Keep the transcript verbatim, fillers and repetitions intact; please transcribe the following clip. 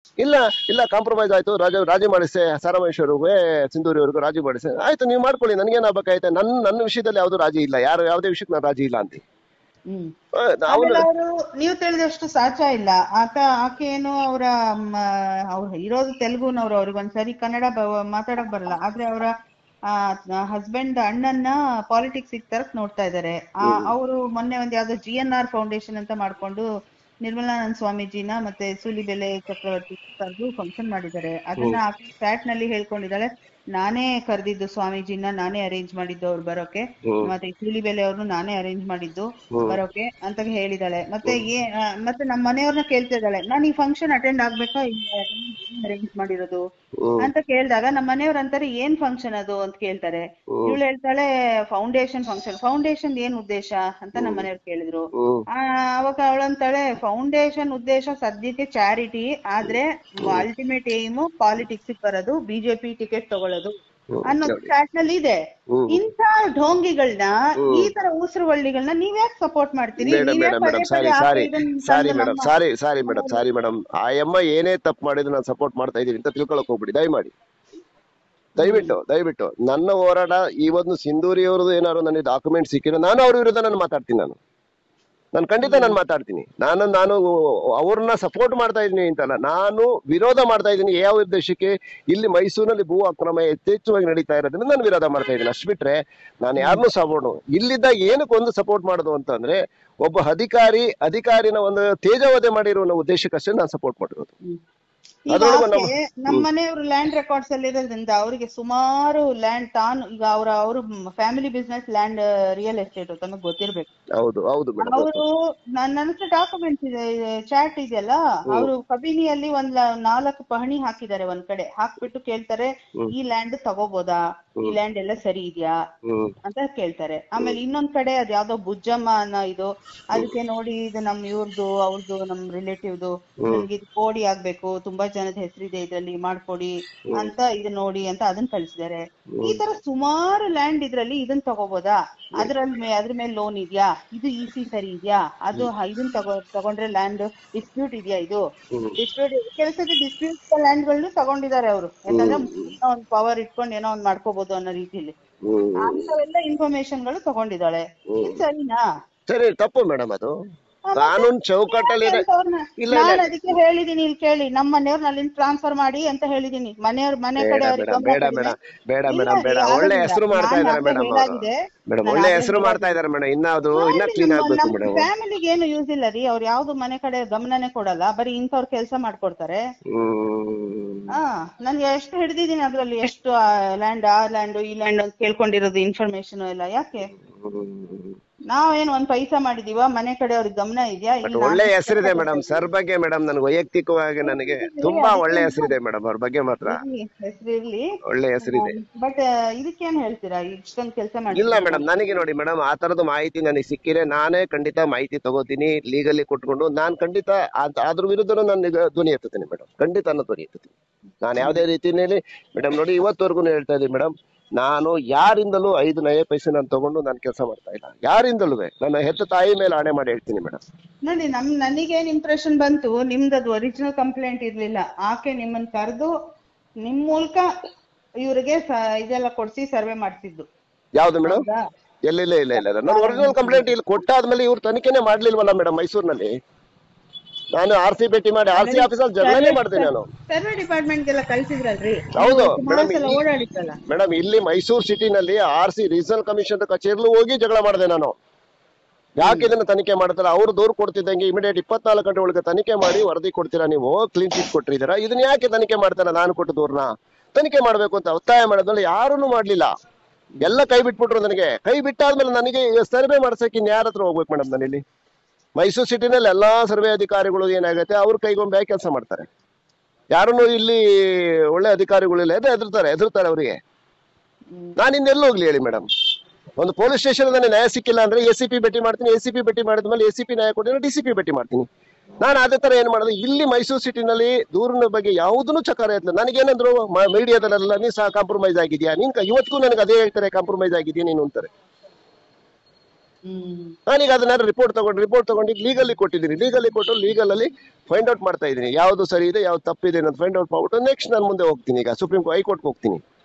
ಇಲ್ಲ ಇಲ್ಲ ಕಾಂಪ್ರಮೈಸ್ ಆಯ್ತು, ರಾಜ ರಾಜಿ ಮಾಡಿಸೆ ಸಾರಾಮಹೇಶ್ವರಿಗೂ ಸಿಂಧೂರಿವರೆಗೂ ರಾಜಿ ಮಾಡಿಸೆ, ಆಯ್ತು ನೀವು ಮಾಡ್ಕೊಳ್ಳಿ, ನನಗೇನ್ ಆಗ್ಬೇಕಾಯ್ತು, ನನ್ನ ನನ್ನ ವಿಷಯದಲ್ಲಿ ಯಾವ್ದು ರಾಜಿ ಇಲ್ಲ, ಯಾರು ಯಾವುದೇ ವಿಷಯಕ್ಕೆ ನಾನು ರಾಜಿ ಇಲ್ಲ ಅಂತ. ಹ್ಮ್ ನಾವು ಆಮೇಲೆ ಅವರು ನೀವು ತಿಳಿದಷ್ಟು ಸಾಚಾ ಇಲ್ಲ. ಆತ ಆಕೆ ಏನು ಅವರ ಅವ್ರು ಇರೋದು ತೆಲುಗುನವ್ರು, ಅವ್ರಿಗೊಂದ್ಸರಿ ಕನ್ನಡ ಮಾತಾಡಕ್ ಬರಲ್ಲ, ಆದ್ರೆ ಅವರ ಹಸ್ಬೆಂಡ್ ಅಣ್ಣನ್ನ ಪಾಲಿಟಿಕ್ಸ್ ತರಕ್ ನೋಡ್ತಾ ಇದಾರೆ. ಅವರು ಮೊನ್ನೆ ಒಂದ್ ಯಾವ್ದೋ ಜಿ ಎನ್ ಆರ್ ಫೌಂಡೇಶನ್ ಅಂತ ಮಾಡ್ಕೊಂಡು ನಿರ್ಮಲಾನಂದ ಸ್ವಾಮೀಜಿನ ಮತ್ತೆ ಸೂಲಿಬೆಲೆ ಚಕ್ರವರ್ತಿ ಕರೆದು ಫಂಕ್ಷನ್ ಮಾಡಿದ್ದಾರೆ. ಅದನ್ನ ಆಕೆ ಚಾಟ್ ನಲ್ಲಿ ಹೇಳ್ಕೊಂಡಿದ್ದಾಳೆ, ನಾನೇ ಕರೆದಿದ್ದು ಸ್ವಾಮೀಜಿನ, ನಾನೇ ಅರೇಂಜ್ ಮಾಡಿದ್ದು ಅವ್ರು ಬರೋಕೆ, ಮತ್ತೆ ಸೂಲಿಬೆಲೆ ಅವ್ರನ್ನು ನಾನೇ ಅರೇಂಜ್ ಮಾಡಿದ್ದು ಬರೋಕೆ ಅಂತ ಹೇಳಿದಾಳೆ. ಮತ್ತೆ ಏ ಮತ್ತೆ ನಮ್ಮ ಮನೆಯವ್ರನ್ನ ಕೇಳ್ತಾ ಇದ್ದಾಳೆ, ನಾನು ಈ ಫಂಕ್ಷನ್ ಅಟೆಂಡ್ ಆಗ್ಬೇಕಾ, ಅರೇಂಜ್ ಮಾಡಿರೋದು ಅಂತ ಕೇಳಿದಾಗ ನಮ್ಮ ಮನೆಯವ್ರ ಅಂತಾರೆ ಏನ್ ಫಂಕ್ಷನ್ ಅದು ಅಂತ ಕೇಳ್ತಾರೆ. ಇವಳು ಹೇಳ್ತಾಳೆ ಫೌಂಡೇಶನ್ ಫಂಕ್ಷನ್. ಫೌಂಡೇಶನ್ ಏನ್ ಉದ್ದೇಶ ಅಂತ ನಮ್ಮ ಮನೆಯವ್ರು ಕೇಳಿದ್ರು. ಅವಾಗ ಅವಳಂತಾಳೆ ಫೌಂಡೇಶನ್ ಉದ್ದೇಶ ಸದ್ಯಕ್ಕೆ ಚಾರಿಟಿ, ಆದ್ರೆ ಅಲ್ಟಿಮೇಟ್ ಏಮ್ ಪಾಲಿಟಿಕ್ಸ್ ಬರೋದು, ಬಿಜೆಪಿ ಟಿಕೆಟ್ ತಗೊಳ್ಳೋದು ಅನ್ನೋದು ಚಾಟ್ ನಲ್ಲಿ ಇದೆ. ಇಂಥ ಢೋಂಗಿಗಳನ್ನ, ಈ ತರ ಉಸಿರುವಳ್ಳಿಗಳನ್ನ ನೀವ್ಯಾಕೆ ಸಪೋರ್ಟ್ ಮಾಡ್ತೀರಿ? Sorry sorry sorry madam sorry sorry madam sorry madam ಆ ಅಮ್ಮ ಏನೇ ತಪ್ಪು ಮಾಡಿದ್ರು ನಾನು ಸಪೋರ್ಟ್ ಮಾಡ್ತಾ ಇದೀನಿ ಅಂತ ತಿಳ್ಕೊಳಕ್ ಹೋಗ್ಬಿಡಿ ದಯಮಾಡಿ, ದಯವಿಟ್ಟು ದಯವಿಟ್ಟು. ನನ್ನ ಹೋರಾಟ ಇವತ್ತು ಸಿಂಧೂರಿ ಅವ್ರದ್ದು ಏನಾದ್ರು ನನಗೆ ಡಾಕ್ಯುಮೆಂಟ್ ಸಿಕ್ಕಿರೋ ನಾನು ಅವ್ರ ವಿರುದ್ಧ ನಾನು ಮಾತಾಡ್ತೀನಿ, ನಾನು ನಾನು ಖಂಡಿತ ನಾನು ಮಾತಾಡ್ತೀನಿ. ನಾನು ನಾನು ಅವ್ರನ್ನ ಸಪೋರ್ಟ್ ಮಾಡ್ತಾ ಇದ್ದೀನಿ ಅಂತಲ್ಲ, ನಾನು ವಿರೋಧ ಮಾಡ್ತಾ ಇದ್ದೀನಿ. ಯಾವ ಉದ್ದೇಶಕ್ಕೆ? ಇಲ್ಲಿ ಮೈಸೂರಿನಲ್ಲಿ ಭೂ ಅಕ್ರಮ ಯಥೇಚ್ಛವಾಗಿ ನಡೀತಾ ಇರೋದ್ರಿಂದ ನಾನು ವಿರೋಧ ಮಾಡ್ತಾ ಇದ್ದೀನಿ, ಅಷ್ಟು ಬಿಟ್ರೆ ನಾನು ಯಾರನ್ನೂ ಸಪೋರ್ಟ್ ಇಲ್ಲಿದ್ದಾಗ ಏನಕ್ಕೆ ಒಂದು ಸಪೋರ್ಟ್ ಮಾಡೋದು ಅಂತಂದ್ರೆ, ಒಬ್ಬ ಅಧಿಕಾರಿ ಅಧಿಕಾರಿನ ಒಂದು ತೇಜವಧೆ ಮಾಡಿರೋ ಉದ್ದೇಶಕ್ಕಷ್ಟೇ ನಾನು ಸಪೋರ್ಟ್ ಮಾಡಿರೋದು. ನಮ್ಮ ಮನೆಯವರು ಲ್ಯಾಂಡ್ ರೆಕಾರ್ಡ್ಸ್ ಅಲ್ಲಿ ಇರೋದ್ರಿಂದ ಅವರಿಗೆ ಸುಮಾರು ಲ್ಯಾಂಡ್ ತಾನು ಈಗ ಅವರ ಅವರು family business land real estate ತಮಗೆ ಗೊತ್ತಿರ್ಬೇಕು. ಹೌದು ಹೌದು ಅವರು ನನ್ನ ಹತ್ರ ಡಾಕ್ಯುಮೆಂಟ್ಸ್ ಇದೆ, ಚಾಟ್ ಇದೆಯಲ್ಲ, ಅವರು ಕಬಿನಿಯಲ್ಲಿ ಒಂದ್ ನಾಲ್ಕು ಪಹಣಿ ಹಾಕಿದ್ದಾರೆ, ಒಂದ್ ಕಡೆ ಹಾಕ್ಬಿಟ್ಟು ಕೇಳ್ತಾರೆ ಈ ಲ್ಯಾಂಡ್ ತಗೋಬೋದಾ, ಈ ಲ್ಯಾಂಡ್ ಎಲ್ಲ ಸರಿ ಇದೆಯಾ ಅಂತ ಕೇಳ್ತಾರೆ. ಆಮೇಲೆ ಇನ್ನೊಂದ್ ಕಡೆ ಅದ್ ಯಾವ್ದೋ ಬುಜ್ಜಮ್ಮ ಅನ್ನೋ ಇದು, ಅದಕ್ಕೆ ನೋಡಿ ಇದು ನಮ್ ಇವ್ರದ್ದು ಅವ್ರದ್ದು ನಮ್ ರಿಲೇಟಿವ್ದು, ನನ್ಗೆ ಇದು ಕೋಡಿ ಆಗ್ಬೇಕು, ತುಂಬಾ ಜನದ ಹೆಸರಿದೆ ಇದ್ರಲ್ಲಿ, ಮಾಡ್ಕೊಡಿ ಅಂತ ಇದು ನೋಡಿ ಅಂತ ಅದನ್ನ ಕಳಿಸಿದ್ದಾರೆ. ಈ ತರ ಸುಮಾರು ಲ್ಯಾಂಡ್ ಇದ್ರಲ್ಲಿ ಇದನ್ನ ತಗೋಬೋದಾ, ಅದ್ರಲ್ಲಿ ಅದ್ರ ಮೇಲೆ ಲೋನ್ ಇದ್ಯಾ, ಇದು ಇ ಸಿ ಸರಿ ಇದ್ಯಾ, ಅದು ಇದನ್ನ ತಗೋ ತಗೊಂಡ್ರೆ ಲ್ಯಾಂಡ್ ಡಿಸ್ಪ್ಯೂಟ್ ಇದೆಯಾ, ಇದು ಡಿಸ್ಪ್ಯೂಟ್ ಕೆಲಸದ ಡಿಸ್ಪ್ಯೂಟ್ ಲ್ಯಾಂಡ್ ಗಳನ್ನು ತಗೊಂಡಿದ್ದಾರೆ ಅವರು, ಯಾಕಂದ್ರೆ ಏನೋ ಒಂದ್ ಪವರ್ ಇಟ್ಕೊಂಡು ಏನೋ ಒಂದ್ ಮಾಡ್ಕೋಬಹುದು ಅನ್ನೋ ರೀತಿಲಿ ಅಂತವೆಲ್ಲ ಇನ್ಫಾರ್ಮೇಶನ್ ಗಳು ತಗೊಂಡಿದ್ದಾಳೆ. ಸರಿನಾ? ಸರಿ, ತಪ್ಪು ಮೇಡಮ್, ಅದು ಕಾನೂನು ಚೌಕಟ್ಟಲ್ಲಿ ನಾನು ಅದಕ್ಕೆ ಹೇಳಿದೀನಿ, ಇಲ್ಲಿ ಕೇಳಿ, ನಮ್ಮ ಮನೆಯವ್ರ ಅಲ್ಲಿಂದ ಟ್ರಾನ್ಸ್ಫರ್ ಮಾಡಿ ಅಂತ ಹೇಳಿದೀನಿ. ಮನೆಯವ್ರ ಮನೆ ಕಡೆ ಬೇಡ ಮೇಡಮ್ ಬೇಡ ಮೇಡಮ್ ಬೇಡ, ಒಳ್ಳೆ ಹೆಸರು ಮಾಡ್ತಾ ಇದಾರೆ ಮೇಡಮ್, ಮೇಡಮ್ ಒಳ್ಳೆ ಹೆಸರು ಮಾಡ್ತಾ ಇದಾರೆ ಮೇಡಮ್, ಇನ್ನ ಅದು ಇನ್ನ ಕ್ಲೀನ್ ಆಗ್ಬೇಕು ಮೇಡಮ್. ಫ್ಯಾಮಿಲಿಗೆ ಏನು ಯೂಸ್ ಇಲ್ಲ ರೀ, ಅವ್ರು ಯಾವ್ದು ಮನೆ ಕಡೆ ಗಮನನೇ ಕೊಡಲ್ಲ, ಬರೀ ಇಂಥವ್ರ ಕೆಲಸ ಮಾಡ್ಕೊಡ್ತಾರೆ. ಹಾ, ನನ್ಗೆ ಎಷ್ಟು ಹಿಡ್ದಿದೀನಿ ಅದ್ರಲ್ಲಿ, ಎಷ್ಟು ಲ್ಯಾಂಡ್ ಆ ಲ್ಯಾಂಡ್ ಈ ಲ್ಯಾಂಡ್ ಅಂತ ಕೇಳ್ಕೊಂಡಿರೋದು ಇನ್ಫಾರ್ಮೇಶನ್ ಎಲ್ಲ. ಯಾಕೆ ನಾವೇನು ಒಂದ್ ಪೈಸಾ ಮಾಡಿದೀವ, ಮನೆ ಕಡೆ ಅವ್ರಿಗೆ ಗಮನ ಇದೆಯಾ? ಒಳ್ಳೆ ಹೆಸರಿದೆ ಮೇಡಮ್ ಸರ್ ಬಗ್ಗೆ, ಮೇಡಮ್ ನನ್ಗೆ ವೈಯಕ್ತಿಕವಾಗಿ ನನಗೆ ತುಂಬಾ ಒಳ್ಳೆ ಹೆಸರಿದೆ ಮೇಡಮ್, ಅವ್ರ ಬಗ್ಗೆ ಮಾತ್ರ ಹೆಸರಿರ್ಲಿ, ಒಳ್ಳೆ ಹೆಸರಿದೆ. ಬಟ್ ಇದಕ್ಕೇನ್ ಹೇಳ್ತೀರಾ, ಇಷ್ಟೊಂದು ಕೆಲಸ ಮಾಡಿ? ಇಲ್ಲ ಮೇಡಮ್, ನನಗೆ ನೋಡಿ ಮೇಡಮ್, ಆ ತರದ ಮಾಹಿತಿ ನನಗೆ ಸಿಕ್ಕಿದ್ರೆ ನಾನೇ ಖಂಡಿತ ಮಾಹಿತಿ ತಗೋತೀನಿ, ಲೀಗಲಿ ಕೊಟ್ಕೊಂಡು ನಾನು ಖಂಡಿತ ಅದ್ರ ವಿರುದ್ಧ ನಾನು ಧ್ವನಿ ಎತ್ತುತ್ತೇನೆ ಮೇಡಮ್, ಖಂಡಿತ ನಾನು ಧ್ವನಿ ಎತ್ತುತ್ತೀನಿ. ನಾನು ಯಾವ್ದೇ ರೀತಿಯಲ್ಲಿ ಮೇಡಮ್ ನೋಡಿ ಇವತ್ತವರೆಗೂ ಹೇಳ್ತಾ ಇದ್ದೀನಿ ಮೇಡಮ್, ನಾನು ಯಾರಿಂದಲೂ ಐದು ನಯ ಪೈಸೆ ನಾನು ತಗೊಂಡು ನಾನು ಕೆಲಸ ಮಾಡ್ತಾ ಇಲ್ಲ, ಯಾರಿಂದಲೂ. ನನ್ನ ಹೆತ್ತ ತಾಯಿ ಮೇಲೆ ಆಣೆ ಮಾಡಿ ಹೇಳ್ತೀನಿ ಮೇಡಮ್. ನೋಡಿ, ನಮ್ ನನಗೇನ್ ಇಂಪ್ರೆಷನ್ ಬಂತು, ನಿಮ್ದದು ಒರಿಜಿನಲ್ ಕಂಪ್ಲೇಂಟ್ ಇರ್ಲಿಲ್ಲ, ಆಕೆ ನಿಮ್ಮನ್ನ ಕರೆದು ನಿಮ್ ಮೂಲಕ ಇವ್ರಿಗೆ ಇದೆಲ್ಲ ಕೊಡ್ಸಿ ಸರ್ವೆ ಮಾಡ್ತಿದ್ದು. ಯಾವ್ದು ಮೇಡಮ್? ಇಲ್ಲ ಇಲ್ಲ ಇಲ್ಲ ಇಲ್ಲ ನಾನು ಒರಿಜಿನಲ್ ಕಂಪ್ಲೇಂಟ್ ಇಲ್ಲಿ ಕೊಟ್ಟಾದ್ಮೇಲೆ ಇವ್ರು ತನಿಖೆನೆ ಮಾಡ್ಲಿಲ್ವಲ್ಲ ಮೇಡಮ್ ಮೈಸೂರಿನಲ್ಲಿ. ನಾನು ಆರ್ ಸಿ ಭೇಟಿ ಮಾಡಿ ಆರ್ ಸಿ ಆಫೀಸಲ್ಲಿ ಜರ್ನಲೇ ಮಾಡ್ತೇನೆ ನಾನು. ಸರ್ವೆ ಡಿಪಾರ್ಟ್ಮೆಂಟ್ ಗೆಲ್ಲ ಕಳಿಸಿದ್ರಲ್ರಿ? ಹೌದು ಓಡಾಡಿತ್ತಲ್ಲ ಮೇಡಮ್, ಇಲ್ಲಿ ಮೈಸೂರು ಸಿಟಿನಲ್ಲಿ ಆರ್ ಸಿ ರೀಜನಲ್ ಕಮಿಷನ್ ಕಚೇರಿಲು ಹೋಗಿ ಜಗಳ ಮಾಡಿದೆ ನಾನು. ಯಾಕೆ ಇದನ್ನ ತನಿಖೆ ಮಾಡ್ತಾರ? ಅವ್ರು ದೂರು ಕೊಡ್ತಿದ್ದಂಗೆ ಇಮಿಡಿಯೇಟ್ ಇಪ್ಪತ್ನಾಲ್ಕು ಗಂಟೆ ಒಳಗೆ ತನಿಖೆ ಮಾಡಿ ವರದಿ ಕೊಡ್ತೀರಾ, ನೀವು ಕ್ಲೀನ್ ಚೀಟ್ ಕೊಟ್ಟಿದ್ದೀರಾ, ಇದನ್ನ ಯಾಕೆ ತನಿಖೆ ಮಾಡ್ತಾರ? ನಾನು ಕೊಟ್ಟು ದೂರನ ತನಿಖೆ ಮಾಡ್ಬೇಕು ಅಂತ ಒತ್ತಾಯ ಮಾಡಿದ್ಮೇಲೆ ಯಾರನ್ನು ಮಾಡ್ಲಿಲ್ಲ, ಎಲ್ಲ ಕೈ ಬಿಟ್ಬಿಟ್ರು. ನನಗೆ ಕೈ ಬಿಟ್ಟಾದ್ಮೇಲೆ ನನಗೆ ಸರ್ವೆ ಮಾಡ್ಸಕ್ಕೆ ಇನ್ ಯಾರ ಹತ್ರ ಹೋಗ್ಬೇಕು ಮೇಡಮ್? ನಾನು ಇಲ್ಲಿ ಮೈಸೂರು ಸಿಟಿನಲ್ಲಿ ಎಲ್ಲಾ ಸರ್ವೆ ಅಧಿಕಾರಿಗಳು ಏನಾಗುತ್ತೆ, ಅವ್ರ ಕೈಗೊಂಬೆ ಕೆಲಸ ಮಾಡ್ತಾರೆ, ಯಾರನ್ನು ಇಲ್ಲಿ ಒಳ್ಳೆ ಅಧಿಕಾರಿಗಳಿಲ್ಲ, ಎದೆ ಎದುರ್ತಾರೆ ಎದುರ್ತಾರೆ ಅವರಿಗೆ. ನಾನು ಇನ್ನೆಲ್ಲ ಹೋಗ್ಲಿ ಹೇಳಿ ಮೇಡಮ್? ಒಂದು ಪೊಲೀಸ್ ಸ್ಟೇಷನ್ ನನಗೆ ನ್ಯಾಯ ಸಿಕ್ಕಿಲ್ಲ ಅಂದ್ರೆ ಎ ಸಿ ಪಿ ಭೇಟಿ ಮಾಡ್ತೀನಿ, ಎ ಸಿ ಪಿ ಭೇಟಿ ಮಾಡಿದ್ಮೇಲೆ ಎ ಸಿ ಪಿ ನ್ಯಾಯ ಕೊಟ್ಟಿದ್ರೆ ಡಿ ಸಿ ಪಿ ಭೇಟಿ ಮಾಡ್ತೀನಿ. ನಾನು ಅದೇ ತರ ಏನ್ ಮಾಡೋದು, ಇಲ್ಲಿ ಮೈಸೂರು ಸಿಟಿನಲ್ಲಿ ದೂರಿನ ಬಗ್ಗೆ ಯಾವುದನ್ನು ಚಕಾರ ಇರ್ತದೆ. ನನಗೇನಂದ್ರು ಮೀಡಿಯಾದಲ್ಲೆಲ್ಲ ನೀ ಸಹ ಕಾಂಪ್ರಮೈಸ್ ಆಗಿದ್ಯಾ, ನೀನ್ ಇವತ್ತಿಗೂ ನನಗೆ ಅದೇ ಹೇಳ್ತಾರೆ, ಕಾಂಪ್ರಮೈಸ್ ಆಗಿದ್ಯಾ ನೀನು ಅಂತಾರೆ. ಹ್ಮ್ ನಾನೀಗ ಅದನ್ನ ರಿಪೋರ್ಟ್ ತಗೊಂಡು ರಿಪೋರ್ಟ್ ತಗೊಂಡು ಲೀಗಲ್ಲಿ ಕೊಟ್ಟಿದ್ದೀನಿ, ಲೀಗಲ್ಲಿ ಕೊಟ್ಟು ಲೀಗಲ್ ಅಲ್ಲಿ ಫೈಂಡ್ ಔಟ್ ಮಾಡ್ತಾ ಇದ್ದೀನಿ ಯಾವ್ದು ಸರಿ ಇದೆ ಯಾವ್ದು ತಪ್ಪಿದೆ ಅನ್ನೋದು ಫೈಂಡ್ ಔಟ್ ಮಾಡ್ಬಿಟ್ಟು ನೆಕ್ಸ್ಟ್ ನಾನು ಮುಂದೆ ಹೋಗ್ತೀನಿ, ಈಗ ಸುಪ್ರೀಂ ಹೈಕೋರ್ಟ್ ಹೋಗ್ತೀನಿ.